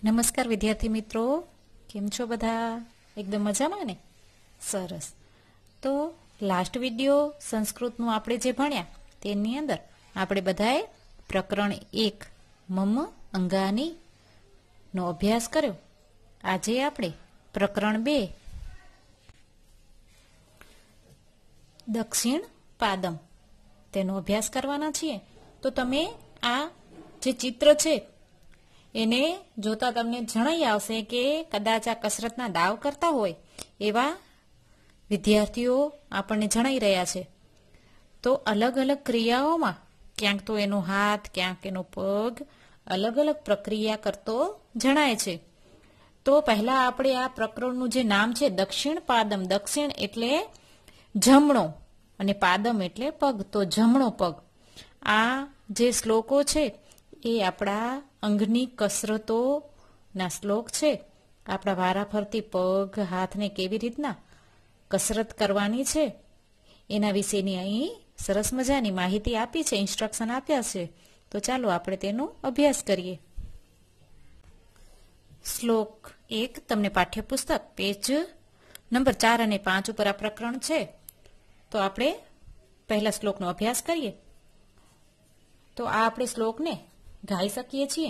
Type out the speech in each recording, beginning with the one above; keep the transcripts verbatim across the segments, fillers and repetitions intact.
નમસ્કાર વિદ્યાર્થી મિત્રો, કેમ છો બધા? એકદમ મજામાં ને? સરસ. તો લાસ્ટ વિડિયો સંસ્કૃતનું આપણે જે ભણ્યા તેની અંદર આપણે બધાએ પ્રકરણ એક મમ અંગાની નો અભ્યાસ કર્યો. આજે આપણે પ્રકરણ બે દક્ષિણ પાદમ તેનો અભ્યાસ કરવાના છીએ. તો તમે આ જે ચિત્ર છે એને જોતા તમને જણાઈ આવશે કે કદાચ આ કસરતના દાવ કરતા હોય એવા વિદ્યાર્થીઓ આપણને જણાઈ રહ્યા છે. તો અલગ અલગ ક્રિયાઓમાં ક્યાંક તો એનો હાથ, ક્યાંક એનો પગ અલગ અલગ પ્રક્રિયા કરતો જણાય છે. તો પહેલા આપણે આ પ્રકરણનું જે નામ છે દક્ષિણ પાદમ, દક્ષિણ એટલે જમણો અને પાદમ એટલે પગ, તો જમણો પગ. આ જે શ્લોકો છે એ આપણા અંગની કસરતો ના શ્લોક છે. આપણા વારા ફરતી પગ હાથને કેવી રીતના કસરત કરવાની છે એના વિશેની અહીં સરસ મજાની માહિતી આપી છે, ઇન્સ્ટ્રક્શન આપ્યા છે. તો ચાલો આપણે તેનો અભ્યાસ કરીએ. શ્લોક એક તમને પાઠ્યપુસ્તક પેજ નંબર ચાર અને પાંચ ઉપર આ પ્રકરણ છે. તો આપણે પહેલા શ્લોકનો અભ્યાસ કરીએ. તો આ આપણે શ્લોકને ગાઈ શકીએ છીએ.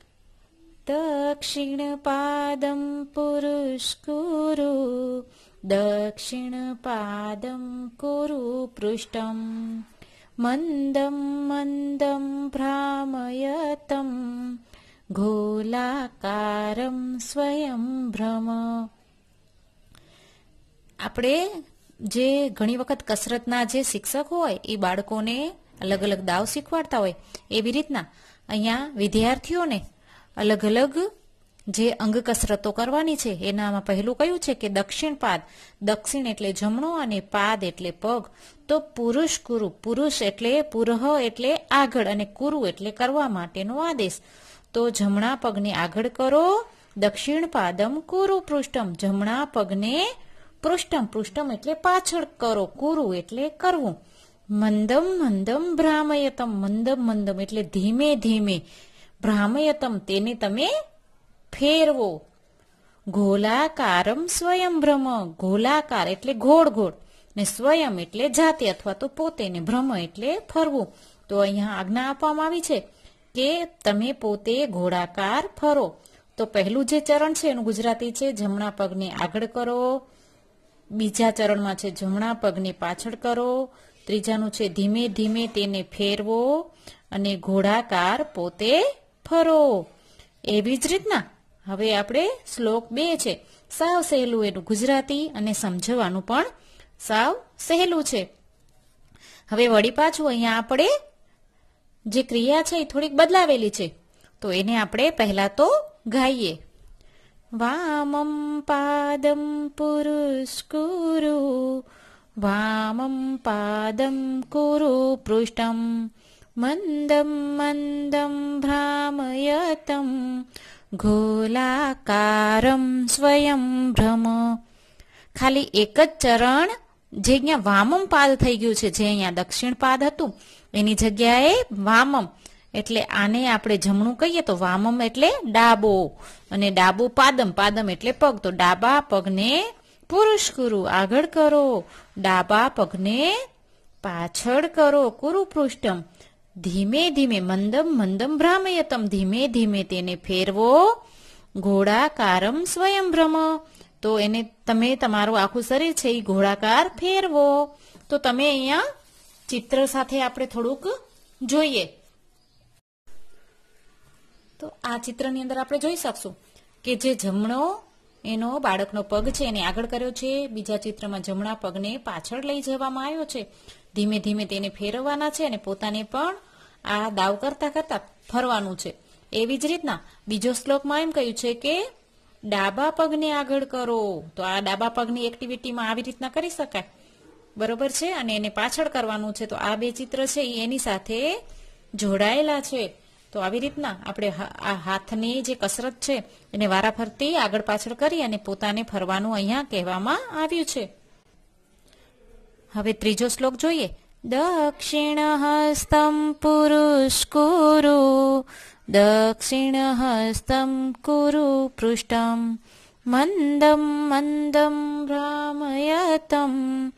દક્ષિણ પાદમ પુરુષ્કુરુ, દક્ષિણ પાદમ કુરુ પૃષ્ઠમ, મંદમ મંદમ ભ્રામયતમ, ગોલાકારમ સ્વયં ભ્રમ. આપણે જે ઘણી વખત કસરતના જે શિક્ષક હોય એ બાળકોને અલગ અલગ દાવ શીખવાડતા હોય એવી રીતના અહીંયા વિદ્યાર્થીઓને અલગ અલગ જે અંગ કસરતો કરવાની છે. એનામાં પહેલું કયું છે કે દક્ષિણ પાદ. દક્ષિણ એટલે જમણો અને પાદ એટલે પગ. તો પુરુષ કુરુ, પુરુષ એટલે પુરહ એટલે આગળ અને કુરુ એટલે કરવા માટેનો આદેશ. તો જમણા પગને આગળ કરો, દક્ષિણ પાદમ કુરુ પૃષ્ઠમ, જમણા પગને પૃષ્ઠમ, પૃષ્ઠમ એટલે પાછળ કરો, કુરુ એટલે કરવું. મંદમ મંદમ ભ્રામયતમ, મંદમ મંદમ એટલે ધીમે ધીમે, ભ્રામયતમ તેને તમે ફેરવો. ગોલાકારમ સ્વયં ભ્રમ, ગોલાકાર એટલે ગોળ ગોળ ને સ્વયં એટલે જાતે અથવા તો પોતે, ને ભ્રમ એટલે ફરવું. તો અહીંયા આજ્ઞા આપવામાં આવી છે કે તમે પોતે ગોળાકાર ફરો. તો પહેલું જે ચરણ છે એનું ગુજરાતી છે જમણા પગને આગળ કરો, બીજા ચરણમાં છે જમણા પગને પાછળ કરો, ત્રીજાનું છે ધીમે ધીમે તેને ફેરવો અને ઘોડાકાર પોતે ફરો. એવી જ રીતના હવે આપણે શ્લોક બે છે, સાવ સહેલું એનું ગુજરાતી અને સમજવાનું પણ સાવ સહેલું છે. હવે વળી પાછું અહીંયા આપણે જે ક્રિયા છે એ થોડીક બદલાવેલી છે. તો એને આપણે પહેલા તો ગાઈએ. વામમ પાદમ પુરુષ્કુરુ, વામમ પાદમ કુરુ પૃષ્ઠમ, મંદમ મંદમ ભ્રામયતમ, ગોલાકારમ સ્વયં ભ્રમ. ખાલી એક જ ચરણ જે અહીંયા વામમ પાદ થઈ ગયું છે, જે અહીંયા દક્ષિણ પાદ હતું એની જગ્યાએ વામમ એટલે આને આપણે જમણું કહીએ તો વામમ એટલે ડાબો અને ડાબો પાદમ, પાદમ એટલે પગ. તો ડાબા પગને પુરુષ કુરુ આગળ કરો, ડાબા પગને પાછળ કરો, કુરુ પૃષ્ઠમ, ધીમે ધીમે, મંદમ મંદમ ભ્રામયતમ ધીમે ધીમે તેને ફેરવો, ઘોડાકારમ સ્વયં ભ્રમ. તો એને તમે તમારું આખું શરીર છે એ ઘોડાકાર ફેરવો. તો તમે અહીંયા ચિત્ર સાથે આપણે થોડુંક જોઈએ. તો આ ચિત્રની અંદર આપણે જોઈ શકશું કે જે જમણો એનો બાળકનો પગ છે એને આગળ કર્યો છે, બીજા ચિત્રમાં જમણા પગને પાછળ લઈ જવામાં આવ્યો છે, ધીમે ધીમે તેને ફેરવવાના છે અને પોતાને પણ આ દાવ કરતા કરતા ફરવાનું છે. એવી જ રીતના બીજો શ્લોકમાં એમ કહ્યું છે કે ડાબા પગને આગળ કરો. તો આ ડાબા પગની એક્ટિવિટીમાં આવી રીતના કરી શકાય, બરોબર છે, અને એને પાછળ કરવાનું છે. તો આ બે ચિત્ર છે એ એની સાથે જોડાયેલા છે. તો આવી રીતના આપણે આ હાથની જે કસરત છે એને વારાફરતી આગળ પાછળ કરી અને પોતાને ફરવાનું અહીંયા કહેવામાં આવ્યું છે. હવે ત્રીજો શ્લોક જોઈએ. દક્ષિણ હસ્તમ પુરુષ્કુરુ, દક્ષિણહસ્તં કુરુ પૃષ્ઠં મંદં મંદં ભ્રામયતમ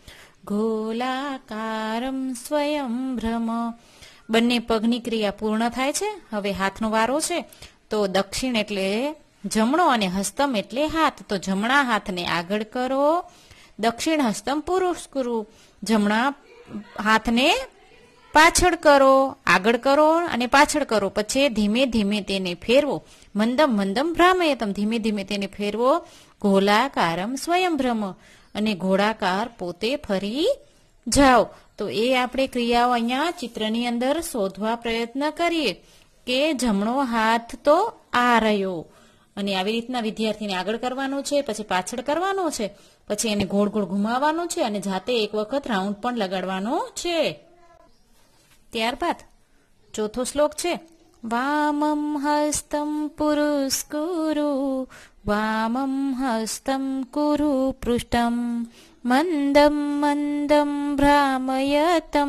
ગોલાકારમ સ્વયં ભ્રમ. બંને પગની ક્રિયા પૂર્ણ થાય છે. હવે હાથનો વારો છે. તો દક્ષિણ એટલે જમણો અને હસ્તમ એટલે હાથ. તો જમણા હાથને આગળ કરો, દક્ષિણ હસ્તમ પુરસ્કુરુ. જમણા હાથને પાછળ કરો, આગળ કરો અને પાછળ કરો. પછી ધીમે ધીમે તેને ફેરવો. મંદમ મંદમ ભ્રામયતમ. ધીમે ધીમે તેને ફેરવો. ગોલાકારમ સ્વયં ભ્રમ. અને ગોળાકાર પોતે ફરી જાઓ. તો એ આપણે ક્રિયાઓ અહીંયા ચિત્રની અંદર શોધવા પ્રયત્ન કરીએ કે જમણો હાથ તો આ રહ્યો અને આવી રીતના વિદ્યાર્થીને આગળ કરવાનું છે, પછી પાછળ કરવાનું છે, પછી એને ગોળ ગોળ ઘુમાવવાનું છે અને જાતે એક વખત રાઉન્ડ પણ લગાડવાનો છે. ત્યારબાદ ચોથો શ્લોક છે વામમ હસ્તમ પુરુસ્કુરુ વામમ હસ્તમ કુરુ પૃષ્ઠમ મંદમ મંદમ ભ્રામયતમ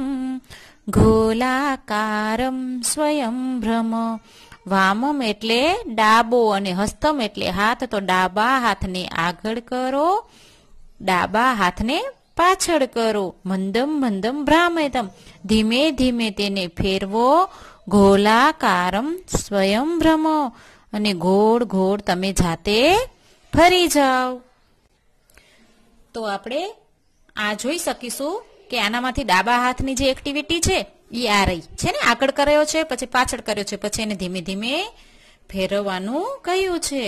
ગોલાકારમ સ્વયં ભ્રમ. વામમ એટલે ડાબો અને હસ્તમ એટલે હાથ. તો ડાબા હાથને આગળ કરો, ડાબા હાથને પાછળ કરો. મંદમ મંદમ ભ્રામયતમ. ધીમે ધીમે તેને ફેરવો. ગોલાકારમ સ્વયં ભ્રમ. અને ગોળ ગોળ તમે જાતે ફરી જાઓ. તો આપણે આ જોઈ શકીશું કે આનામાંથી ડાબા હાથની જે એક્ટિવિટી છે એ આ રહી છે ને, આગળ કર્યો છે, પછી પાછળ કર્યો છે, પછી એને ધીમે ધીમે ફેરવવાનું કહ્યું છે.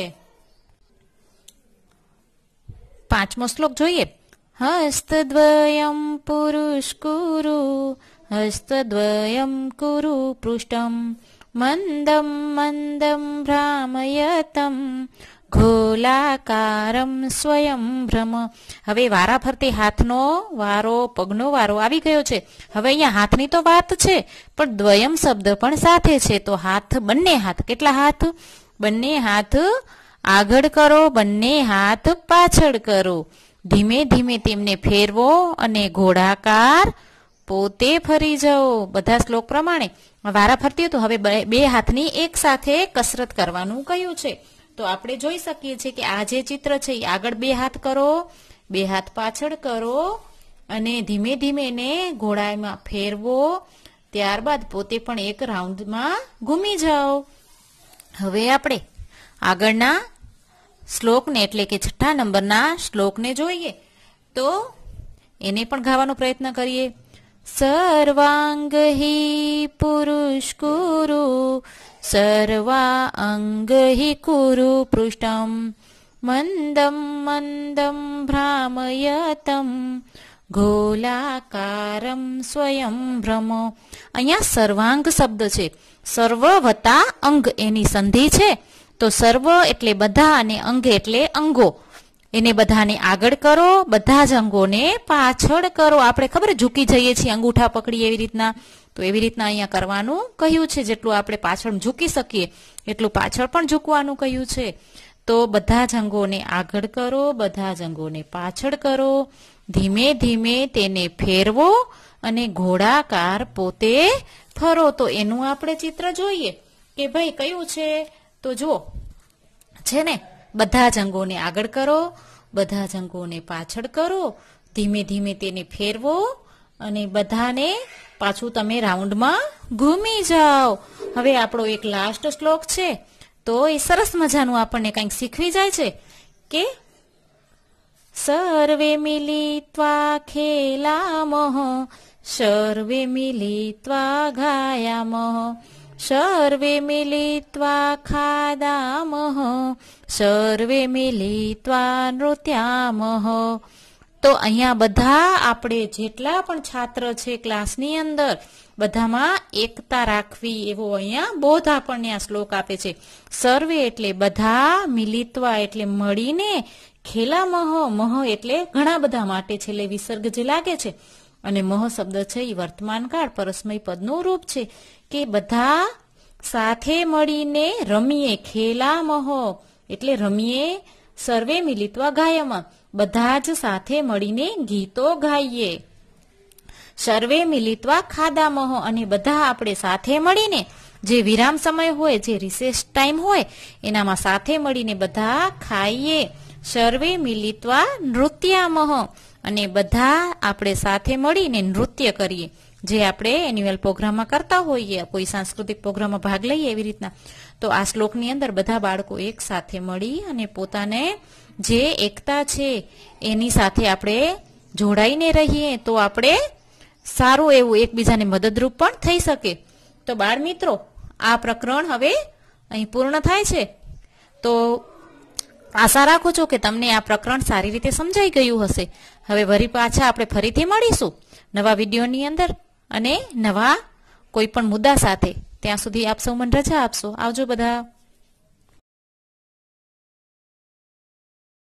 પાંચમો શ્લોક જોઈએ. હસ્તદ્વયમ પુરુષ્કુરુ હસ્તદ્વયમ કુરુ પૃષ્ઠમ મંદમ મંદમ ભ્રામયતમ ગોલાકારમ સ્વયં ભ્રમ. હવે વારા ફરતી હાથનો વારો, પગનો વારો આવી ગયો છે. હવે અહીંયા હાથની તો વાત છે પણ દ્વયમ શબ્દ પણ સાથે છે. તો હાથ, બંને હાથ, કેટલા હાથ? બંને હાથ આગળ કરો, બંને હાથ પાછળ કરો. ધીમે ધીમે તેમને ફેરવો અને ગોળાકાર પોતે ફરી જાઓ. બધા શ્લોક પ્રમાણે વારા ફરતી હતું. હવે બે હાથની એક સાથે કસરત કરવાનું કહ્યું છે. તો આપણે જોઈ શકીએ છીએ કે આ જે ચિત્ર છે એ આગળ બે હાથ કરો, બે હાથ પાછળ કરો અને ધીમે ધીમે એને ઘોડામાં ફેરવો. ત્યારબાદ પોતે પણ એક રાઉન્ડમાં ઘૂમી જાઓ. હવે આપણે આગળના શ્લોકને એટલે કે છઠ્ઠા નંબરના શ્લોકને જોઈએ. તો એને પણ ગાવાનો પ્રયત્ન કરીએ. સર્વાંગ હિ પુરુષ્કુરુ સર્વા અંગ હિ કુરુ પૃષ્ઠમ મંદમ મંદમ ભ્રામયતમ ગોલાકારમ સ્વયં ભ્રમ. અહીંયા સર્વાંગ શબ્દ છે. સર્વ વત્તા અંગ એની સંધિ છે. તો સર્વ એટલે બધા અને અંગ એટલે અંગો. એને બધાને આગળ કરો, બધા જ અંગોને પાછળ કરો. આપણે ખબર ઝૂકી જઈએ છીએ અંગૂઠા પકડી એવી રીતના, તો એવી રીતના અહીંયા કરવાનું કહ્યું છે. જેટલું આપણે પાછળ ઝૂકી શકીએ એટલું પાછળ પણ ઝૂકવાનું કહ્યું છે. તો બધા જ અંગોને આગળ કરો, બધા જ અંગોને પાછળ કરો. ધીમે ધીમે તેને ફેરવો અને ઘોડાકાર પોતે ફરો. તો એનું આપણે ચિત્ર જોઈએ કે ભાઈ કયું છે. તો જુઓ છે ને, બધા જ અંગોને આગળ કરો, બધા જ અંગોને પાછળ કરો. ધીમે ધીમે તેને ફેરવો અને બધાને પાછું તમે રાઉન્ડમાં ઘૂમી જાઓ. હવે આપણો એક લાસ્ટ શ્લોક છે. તો એ સરસ મજાનું આપણને કંઈક શીખવી જાય છે કે સર્વે મિલિત્વા ખેલામઃ સર્વે મિલિત્વા ગાયામઃ સર્વે મિલિત્વા ખાદામઃ સર્વે મિલિત્વા નૃત્યામઃ. તો અહીંયા બધા આપણે જેટલા પણ છાત્ર છે ક્લાસની અંદર બધામાં એકતા રાખવી એવો અહીંયા બોધ આપણને આ શ્લોક આપે છે. સર્વે એટલે બધા, મિલિત્વા એટલે મળીને, ખેલામઃ, મહ એટલે ઘણા બધા માટે છેલ્લે વિસર્ગ જે લાગે છે, અને મહ શબ્દ છે એ વર્તમાન કાળ પરસ્મય પદનું રૂપ છે કે બધા સાથે મળીને રમીએ. ખેલામઃ એટલે રમીએ. સર્વે મિલિત્વા ગાયમાં બધા જ સાથે મળીને ગીતો ગાઈએ. સર્વે મિલિત્વા ખાદામઃ અને બધા આપણે સાથે મળીને જે વિરામ સમય હોય, જે રિસેસ ટાઈમ હોય, એનામાં સાથે મળીને બધા ખાઈએ. સર્વે મિલિત્વા નૃત્યામહ, અને બધા આપણે સાથે મળીને નૃત્ય કરીએ, જે આપણે એન્યુઅલ પ્રોગ્રામમાં કરતા હોઈએ, કોઈ સાંસ્કૃતિક પ્રોગ્રામમાં ભાગ લઈએ એવી રીતના. તો આ શ્લોકની અંદર બધા બાળકો એક સાથે મળી અને પોતાને જે એકતા છે એની સાથે આપણે જોડાઈને રહીએ, તો આપણે સારું એવું એકબીજાને મદદરૂપ પણ થઈ શકે. તો બાળ મિત્રો, આ પ્રકરણ હવે અહીં પૂર્ણ થાય છે. તો આશા રાખું છું કે તમને આ પ્રકરણ સારી રીતે સમજાઈ ગયું હશે. હવે વળી પાછા આપણે ફરીથી મળીશું નવા વિડીયોની અંદર અને નવા કોઈ પણ મુદ્દા સાથે. ત્યાં સુધી આપ સૌ મને રજા આપશો. આવજો બધા.